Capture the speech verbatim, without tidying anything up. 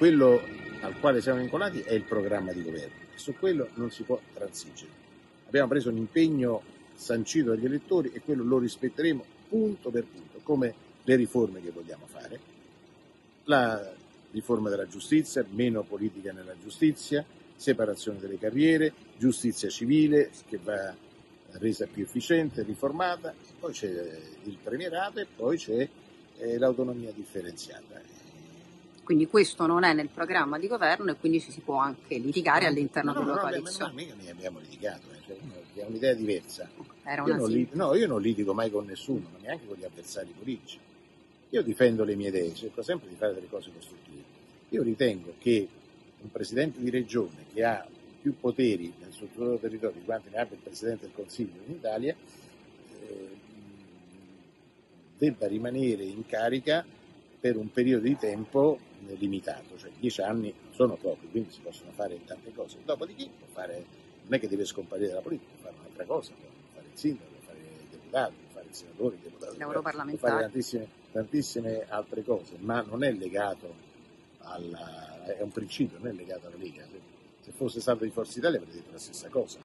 quello al quale siamo vincolati è il programma di governo e su quello non si può transigere. Abbiamo preso un impegno sancito dagli elettori e quello lo rispetteremo punto per punto, come le riforme che vogliamo fare, la riforma della giustizia, meno politica nella giustizia, separazione delle carriere, giustizia civile che va resa più efficiente, riformata, poi c'è il premierato e poi c'è eh, l'autonomia differenziata. Quindi questo non è nel programma di governo e quindi ci si può anche litigare no, all'interno no, no, della no, coalizione. Ma mica ne abbiamo litigato, eh. Cioè, è un'idea diversa. Era Io una non, lit- no, io non litigo mai con nessuno, ma neanche con gli avversari politici. Io difendo le mie idee, cerco sempre di fare delle cose costruttive. Io ritengo che un presidente di regione che ha più poteri nel suo territorio di quanti ne abbia il Presidente del Consiglio in Italia eh, debba rimanere in carica per un periodo di tempo limitato, cioè dieci anni sono pochi, quindi si possono fare tante cose. Dopodiché può fare, non è che deve scomparire dalla politica, può fare un'altra cosa, può fare il sindaco, può fare il deputato, può fare il senatore, il deputato, può fare tantissime, tantissime altre cose, ma non è legato alla, è un principio, non è legato alla Lega. Se fosse stato di Forza Italia avrei detto la stessa cosa.